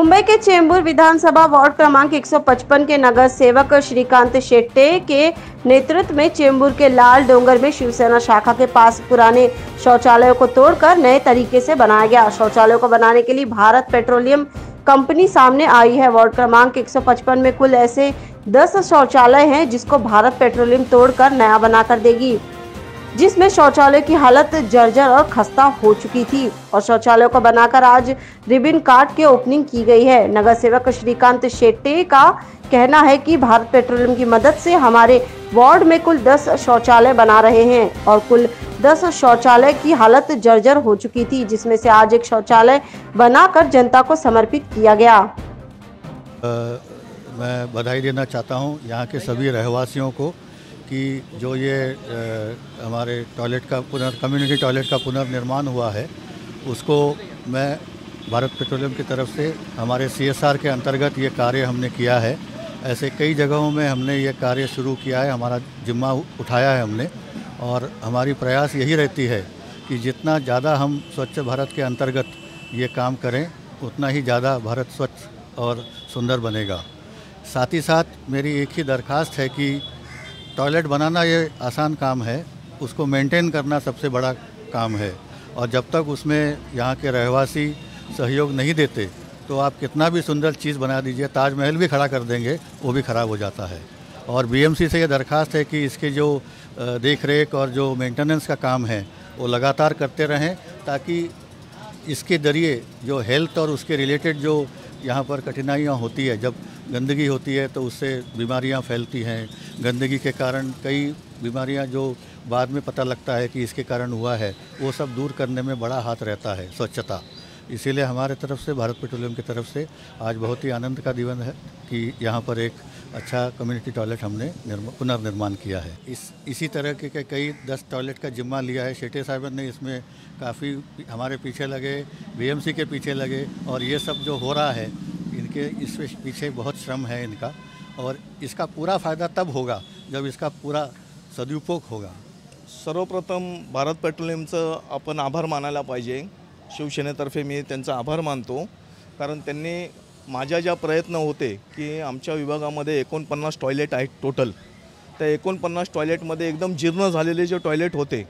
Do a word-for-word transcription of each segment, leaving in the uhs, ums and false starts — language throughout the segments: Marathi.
मुंबई के चेंबूर विधानसभा वार्ड क्रमांक एक सौ पचपन के नगर सेवक श्रीकांत शेट्टे के नेतृत्व में चेंबूर के लाल डोंगर में शिवसेना शाखा के पास पुराने शौचालयों को तोड़कर नए तरीके से बनाया गया। शौचालयों को बनाने के लिए भारत पेट्रोलियम कंपनी सामने आई है। वार्ड क्रमांक एक सौ पचपन में कुल ऐसे दस शौचालय हैं जिसको भारत पेट्रोलियम तोड़कर नया बनाकर देगी, जिसमें शौचालय की हालत जर्जर और खस्ता हो चुकी थी और शौचालयों को बनाकर आज रिबन काट के ओपनिंग की गई है। नगर सेवक श्रीकांत शेट्टे का कहना है कि भारत पेट्रोलियम की मदद से हमारे वार्ड में कुल दस शौचालय बना रहे हैं और कुल दस शौचालय की हालत जर्जर हो चुकी थी, जिसमें से आज एक शौचालय बनाकर जनता को समर्पित किया गया। आ, मैं बधाई देना चाहता हूं यहाँ के सभी रहवासियों को कि जो ये आ, हमारे टॉयलेट का पुनर् कम्युनिटी टॉयलेट का पुनर्निर्माण हुआ है, उसको मैं भारत पेट्रोलियम की तरफ से हमारे सी एस आर के अंतर्गत ये कार्य हमने किया है। ऐसे कई जगहों में हमने ये कार्य शुरू किया है, हमारा जिम्मा उठाया है हमने, और हमारी प्रयास यही रहती है कि जितना ज़्यादा हम स्वच्छ भारत के अंतर्गत ये काम करें उतना ही ज़्यादा भारत स्वच्छ और सुंदर बनेगा। साथ ही साथ मेरी एक ही दरख्वास्त है कि टॉयलेट बनाना ये आसान काम है, उसको मेंटेन करना सबसे बड़ा काम है, और जब तक उसमें यहाँ के रहवासी सहयोग नहीं देते तो आप कितना भी सुंदर चीज़ बना दीजिए, ताजमहल भी खड़ा कर देंगे, वो भी ख़राब हो जाता है। और बी एम सी से ये दरख्वास्त है कि इसके जो देख रेख और जो मेंटेनेंस का काम है वो लगातार करते रहें, ताकि इसके ज़रिए जो हेल्थ और उसके रिलेटेड जो यहाँ पर कठिनाइयाँ होती है, जब गंदगी होती है तो उससे बीमारियाँ फैलती हैं। गंदगी के कारण कई बीमारियाँ जो बाद में पता लगता है कि इसके कारण हुआ है, वो सब दूर करने में बड़ा हाथ रहता है स्वच्छता। इसीलिए हमारे तरफ से, भारत पेट्रोलियम की तरफ से आज बहुत ही आनंद का दिन है कि यहाँ पर एक अच्छा कम्युनिटी टॉयलेट हमने पुनर्निर्माण किया है। इस इसी तरह के, के कई दस टॉयलेट का जिम्मा लिया है शेट्टे साहब ने। इसमें काफ़ी हमारे पीछे लगे, बी एम सी के पीछे लगे, और ये सब जो हो रहा है इनके इस पीछे बहुत श्रम है इनका, और इसका पूरा फ़ायदा तब होगा जब इसका पूरा सदुपयोग होगा। सर्वप्रथम भारत पेट्रोलियमचं आपण आभार मानायला पाहिजे। शिवसेनेतर्फे मी त्यांचा आभार मानतो, कारण त्यांनी माझ्या ज्या प्रयत्न होते की आमच्या विभागामध्ये एकोणपन्नास टॉयलेट आहेत टोटल, त्या एकोणपन्नास टॉयलेटमध्ये एकदम जीर्ण झालेले जे टॉयलेट होते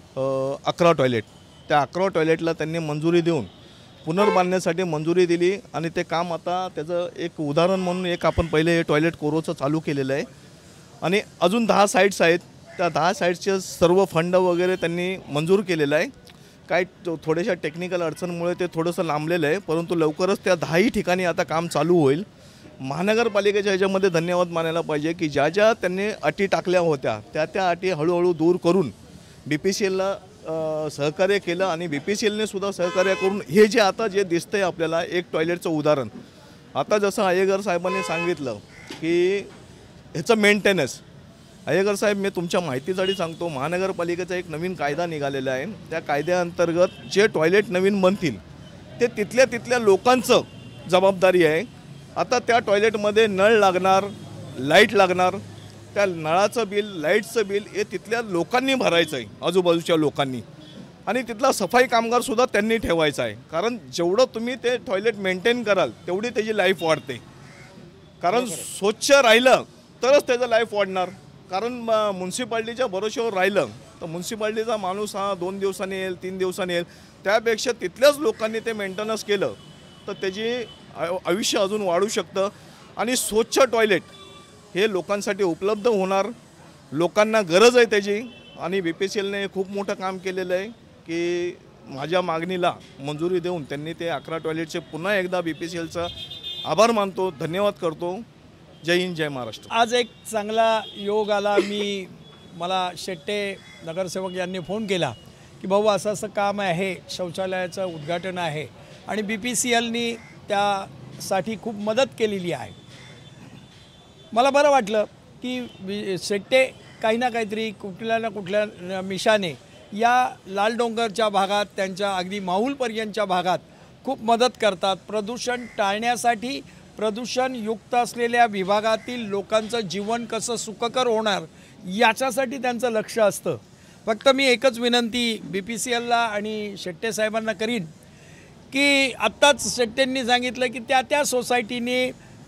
अकरा टॉयलेट, त्या अकरा टॉयलेटला त्यांनी मंजुरी देऊन पुनर्बांधण्यासाठी मंजुरी दिली, आणि ते काम आता त्याचं एक उदाहरण म्हणून एक आपण पहिले टॉयलेट कोरोचं चालू केलेलं आहे, आणि अजून दहा साईट्स आहेत, त्या दहा साईट्सचे सर्व फंड वगैरे त्यांनी मंजूर केलेलं आहे। काय थोड्याशा टेक्निकल अडचणमुळे ते थोडंसं लांबलेलं आहे, परंतु लवकरच त्या दहाही ठिकाणी आता काम चालू होईल। महानगरपालिकेच्या ह्याच्यामध्ये धन्यवाद मानायला पाहिजे की ज्या ज्या त्यांनी अटी टाकल्या होत्या त्या त्या अटी हळूहळू दूर करून बी पी सी एलला सहकार्य केलं, आणि बी पी सी एलने सुद्धा सहकार्य करून हे जे आता जे दिसतंय आपल्याला एक टॉयलेटचं उदाहरण, आता जसं अय्यगर साहेबांनी सांगितलं की ह्याचं मेंटेनन्स, अय्यगर साहेब मी तुमच्या माहितीसाठी सांगतो, महानगरपालिकेचा एक नवीन कायदा निघालेला आहे। त्या कायद्याअंतर्गत जे टॉयलेट नवीन बनतील ते तिथल्या तिथल्या लोकांचं जबाबदारी आहे। आता त्या टॉयलेटमध्ये नळ लागणार, लाईट लागणार, त्या नळाचं बिल, लाईटचं बिल हे तिथल्या लोकांनी भरायचं आहे, आजूबाजूच्या लोकांनी, आणि तिथला सफाई कामगारसुद्धा त्यांनी ठेवायचा आहे, कारण जेवढं तुम्ही ते टॉयलेट मेंटेन कराल तेवढी त्याची लाईफ वाढते, कारण स्वच्छ राहिलं तरच त्याचं लाईफ वाढणार। कारण म्युन्सिपाल्टीच्या भरोश्यावर राहिलं तर म्युन्सिपाल्टीचा माणूस हा दोन दिवसांनी येईल, तीन दिवसांनी येईल, त्यापेक्षा तिथल्याच लोकांनी ते मेंटेनन्स केलं तर त्याची आयुष्य अजून वाढू शकतं, आणि स्वच्छ टॉयलेट हे लोकांसाठी उपलब्ध होणार, लोकांना गरज आहे त्याची, आणि बी पी सी एलने खूप मोठं काम केलेलं आहे की माझ्या मागणीला मंजुरी देऊन त्यांनी ते अकरा टॉयलेटचे पुन्हा एकदा बी पी सी एलचा आभार मानतो, धन्यवाद करतो। जय हिंद, जय महाराष्ट्र। आज एक चांगला योग आला, मी मला शेट्टे नगरसेवक यांनी फोन केला की भाऊ असं असं काम आहे, शौचालयाचं उद्घाटन आहे, आणि बी पी सी एलनी त्यासाठी खूप मदत केलेली आहे। मला बरं वाटलं की शेट्टे काही ना काहीतरी कुठल्या ना कुठल्या मिशाने या लाल डोंगरच्या भागात, त्यांच्या अगदी माहुलपर्यंतच्या भागात खूप मदत करतात। प्रदूषण टाळण्यासाठी प्रदूषणयुक्त असलेल्या विभागातील लोकांचं जीवन कसं सुखकर होणार याच्यासाठी त्यांचं लक्ष असतं। फक्त मी एकच विनंती बी पी सी एलला आणि शेट्टे साहेबांना करीन की आत्ताच शेट्टींनी सांगितलं की त्या त्या सोसायटीने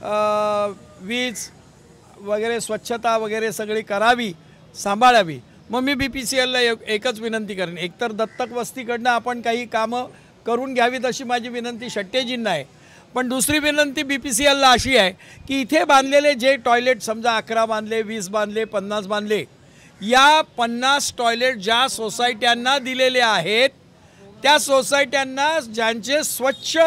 वीज वगैरे स्वच्छता वगैरे सगळी करावी, सांभाळावी. मग मी बी पी सी एलला एकच विनंती करेन, एकतर दत्तक वस्तीकडनं आपण काही कामं करून घ्यावीत अशी माझी विनंती शेट्टेजींना आहे. पण दुसरी विनंती बी पी सी एलला अशी आहे की इथे बांधलेले जे टॉयलेट, समजा अकरा बांधले, वीस बांधले, पन्नास बांधले, या पन्नास टॉयलेट ज्या सोसायट्यांना दिलेले आहेत त्या सोसायट्यांना ज्यांचे स्वच्छ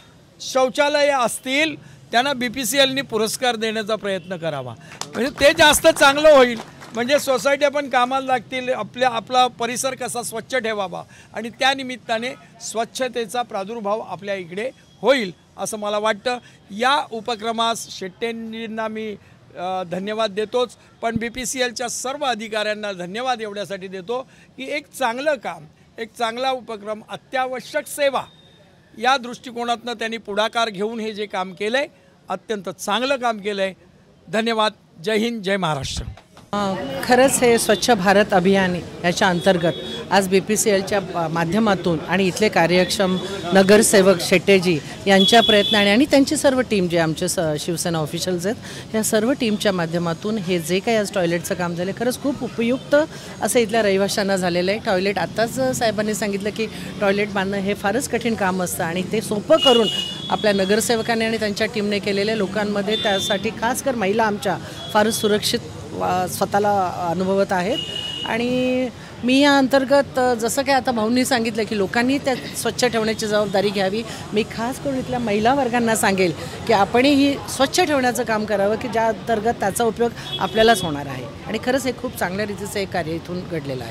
शौचालय असतील त्यांना बी पी सी एलनी पुरस्कार देण्याचा प्रयत्न करावा. म्हणजे ते जास्त चांगलं होईल. म्हणजे सोसायट्या पण कामाला लागतील, आपल्या आपला परिसर कसा स्वच्छ ठेवावा आणि त्या निमित्ताने स्वच्छतेचा प्रादुर्भाव आपल्या इकडे होईल असं मला वाटतं. या उपक्रमास शेट्टेंना मी धन्यवाद देतोच, पण बी पी सी एलच्या सर्व अधिकाऱ्यांना धन्यवाद एवढ्यासाठी देतो की एक चांगलं काम, एक चांगला उपक्रम, अत्यावश्यक सेवा या दृष्टिकोनातनं त्यांनी पुढाकार घेऊन हे जे काम केलं आहे अत्यंत चांगलं काम केलं आहे. धन्यवाद. जय हिंद, जय महाराष्ट्र. खरंच हे स्वच्छ भारत अभियान याच्या अंतर्गत आज बी पी सी एलच्या माध्यमातून आणि इथले कार्यक्षम नगरसेवक शेट्टेजी यांच्या प्रयत्नाने आणि त्यांची सर्व टीम जे आमचे स शिवसेना ऑफिशियल्स आहेत या सर्व टीमच्या माध्यमातून हे जे काही आज टॉयलेटचं काम झालं खरंच खूप उपयुक्त असं इथल्या रहिवाशांना झालेलं आहे. टॉयलेट आत्ताच साहेबांनी सांगितलं की टॉयलेट बांधणं हे फारच कठीण काम असतं आणि ते सोपं करून आपल्या नगरसेवकांनी आणि त्यांच्या टीमने केलेल्या लोकांमध्ये त्यासाठी खासकर महिला आमच्या फारच सुरक्षित स्वतःला अनुभवत आहेत. आणि मी या अंतर्गत जसं काय आता भाऊंनी सांगितलं की लोकांनी त्या स्वच्छ ठेवण्याची जबाबदारी घ्यावी, मी खास करून इथल्या महिला वर्गांना सांगेल की आपणही स्वच्छ ठेवण्याचं काम करावं की ज्या अंतर्गत त्याचा उपयोग आपल्यालाच होणार आहे. आणि खरंच हे खूप चांगल्या रीतीचं एक कार्य इथून घडलेलं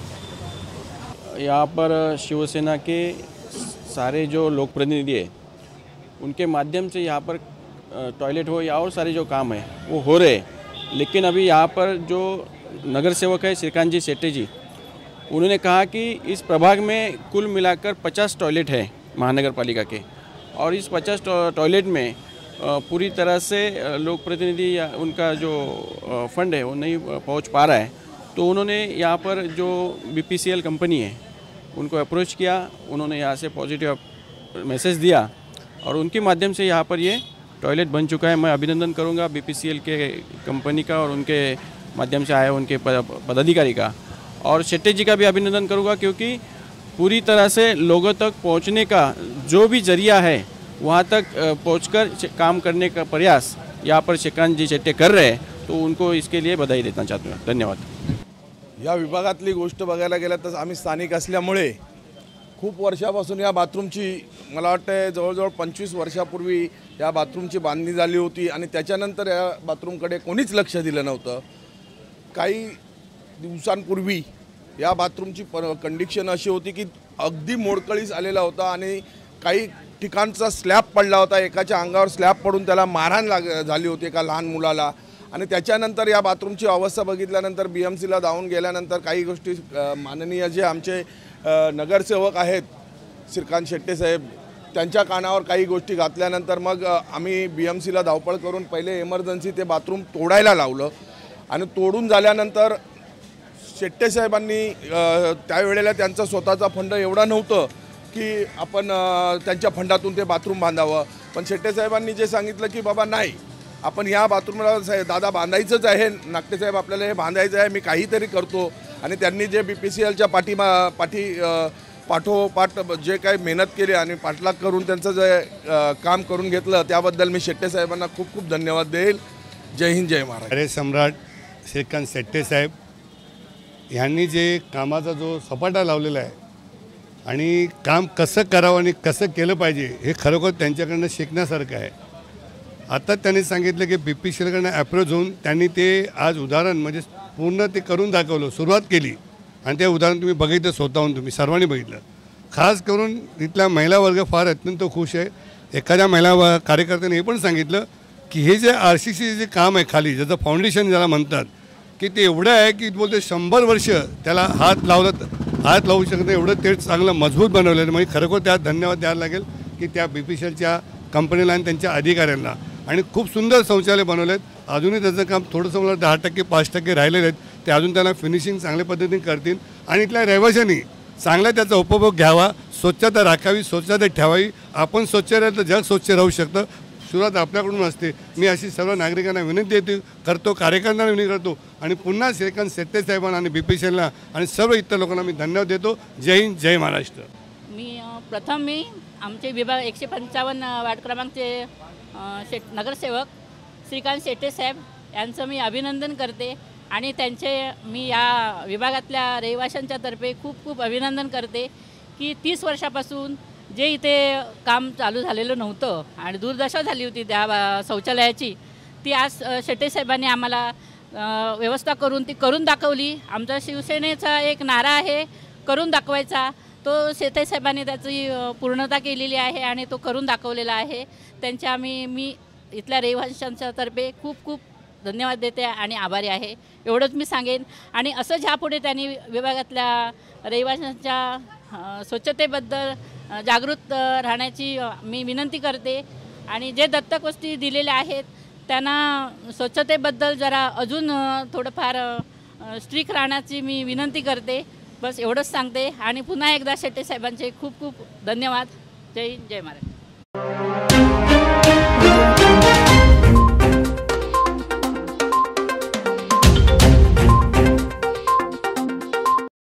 आहे. यहाँ पर शिवसेना के सारे जो लोक प्रतिनिधि हैं उनके माध्यम से यहाँ पर टॉयलेट हो या और सारे जो काम है वो हो रहे, लेकिन अभी यहाँ पर जो नगर सेवक है श्रीकांत जी शेट्टी जी, उन्होंने कहा कि इस प्रभाग में कुल मिलाकर पचास टॉयलेट है महानगर पालिका के, और इस पचास टॉयलेट में पूरी तरह से लोक प्रतिनिधि या उनका जो फंड है वो नहीं पहुँच पा रहा है. तो उन्होंने यहाँ पर जो B P C L company है उनको अप्रोच किया, उन्होंने यहाँ से पॉजिटिव मैसेज दिया और उनके माध्यम से यहाँ पर ये टॉयलेट बन चुका है. मैं अभिनंदन करूंगा बी पी सी एल के कंपनी का और उनके माध्यम से आए उनके पदाधिकारी का, और शेट्टी जी का भी अभिनंदन करूंगा क्योंकि पूरी तरह से लोगों तक पहुंचने का जो भी जरिया है वहां तक पहुंचकर काम करने का प्रयास यहाँ पर श्रीकांत जी शेट्टी कर रहे हैं, तो उनको इसके लिए बधाई देना चाहता हूँ. धन्यवाद. या विभागातली गोष्ट बघायला गेलं तर आम्ही स्थानिक असल्यामुळे खूप वर्षापासून या बाथरूमची, मला वाटतं जवळजवळ पंचवीस वर्षापूर्वी या बाथरूमची बांधणी झाली होती आणि त्याच्यानंतर या बाथरूमकडे कोणीच लक्ष दिलं नव्हतं. काही दिवसांपूर्वी या बाथरूमची प कंडिशन अशी होती की अगदी मोडकळीस आलेला होता आणि काही ठिकाणचा स्लॅब पडला होता, एकाच्या अंगावर स्लॅब पडून त्याला मारहाण लाग झाली होती एका लहान मुलाला. आणि त्याच्यानंतर या बाथरूमची अवस्था बघितल्यानंतर बी एम सीला जाऊन गेल्यानंतर काही गोष्टी माननीय जे आमचे नगरसेवक आहेत श्रीकांत शेट्टी साहेब त्यांच्या कानावर काही गोष्टी घातल्यानंतर मग आम्ही बी एम सीला धावपळ करून पहिले इमर्जन्सी ते बाथरूम तोडायला लावलं. आणि तोडून झाल्यानंतर शेट्टी साहेबांनी त्यावेळेला त्यांचा स्वतःचा फंड एवढा नव्हतं की आपण त्यांच्या फंडातून ते बाथरूम बांधावं. पण शेट्टी साहेबांनी जे सांगितलं की बाबा नाही, आपण या बाथरूमला साहेब दादा बांधायचंच आहे, नागटे साहेब आपल्याला हे बांधायचं आहे, मी काहीतरी करतो. आणि त्यांनी जे बी पी सी एलच्या पाठीमा पाठी पाठोपाठ जे काही मेहनत केली आणि पाठलाग करून त्यांचं जे काम करून घेतलं त्याबद्दल मी शेट्टी साहेबांना खूप खूप धन्यवाद देईल. जय हिंद, जय महाराष्ट्र. अरे सम्राट श्रीकांत शेट्टी साहेब यांनी जे कामाचा जो सपाटा लावलेला आहे आणि काम कसं करावं आणि कसं केलं पाहिजे हे खरोखर त्यांच्याकडनं शिकण्यासारखं आहे. आता त्यांनी सांगितलं की बी पी सी एलकडनं ॲप्रोच होऊन त्यांनी ते आज उदाहरण म्हणजे पूर्ण ते करून दाखवलं, सुरुवात केली आणि ते उदाहरण तुम्ही बघितलं, स्वतःहून तुम्ही सर्वांनी बघितलं. खास करून इथला महिला वर्ग फार अत्यंत खुश आहे. एखाद्या महिला कार्यकर्त्याने हे पण सांगितलं की हे जे आर सी सी जे काम आहे खाली, ज्याचं फाउंडेशन ज्याला म्हणतात की ते एवढं आहे की बोलते शंभर वर्ष त्याला हात लावलं हात लावू शकत एवढं ते चांगलं मजबूत बनवलेलं. म्हणजे खरोखर त्यात धन्यवाद द्यायला लागेल की त्या बी पी सी एलच्या कंपनीला आणि त्यांच्या अधिकाऱ्यांना. आणि खूप सुंदर शौचालय बनवले आहेत. अजूनही त्याचं काम थोडंसं मला दहा टक्के पाच टक्के राहिलेले आहेत, ते अजून त्याला फिनिशिंग चांगल्या पद्धतीने करतील. आणि इथल्या रहिवाशांनी चांगला त्याचा उपभोग घ्यावा, स्वच्छता राखावी, स्वच्छता ठेवावी. आपण स्वच्छ राहिलं तर जग स्वच्छ राहू शकतं. सुरुवात आपल्याकडून असते. मी अशी सर्व नागरिकांना विनंती येते करतो, कार्यकर्त्यांना विनंती करतो आणि पुन्हा श्रीकांत शेट्टे साहेबांना आणि बी पी सी एलला आणि सर्व इतर लोकांना मी धन्यवाद देतो. जय हिंद, जय महाराष्ट्र. मी अ, प्रथम मी आमचे विभाग एकशे पंचावन्न वार्ड क्रमांकचे अ, शेट नगरसेवक श्रीकांत शेट्टे साहेब यांचं मी अभिनंदन करते आणि त्यांचे मी या विभागातल्या रहिवाशांच्या तर्फे खूप खूप अभिनंदन करते की तीस वर्षापासून जे इथे काम चालू झालेलं नव्हतं आणि दुर्दशा झाली होती त्या अ, शौचालयाची, ती आज अ, शेट्टे साहेबांनी आम्हाला अ, व्यवस्था करून ती करून दाखवली. आमचा शिवसेनेचा एक नारा आहे करून दाखवायचा, तो शेट्टे साहेबांनी त्याची अ, पूर्णता केलेली आहे आणि तो करून दाखवलेला आहे. त्यांच्या आम्ही मी इथल्या रहिवाशांच्या तर्फे खूप खूप धन्यवाद देते आणि आभारी आहे, एवढंच मी सांगेन. आणि असंच ह्यापुढे त्यांनी विभागातल्या रहिवाशांच्या अ, स्वच्छतेबद्दल अ, जागृत अ, राहण्याची अ, मी विनंती करते आणि जे दत्तक वस्ती दिलेल्या आहेत त्यांना स्वच्छतेबद्दल जरा अजून अ, थोडंफार स्ट्रिक्ट राहण्याची मी विनंती करते. बस एवढंच सांगते आणि पुन्हा एकदा शेट्टे साहेबांचे खूप खूप धन्यवाद. जय हिंद, जय महाराष्ट्र.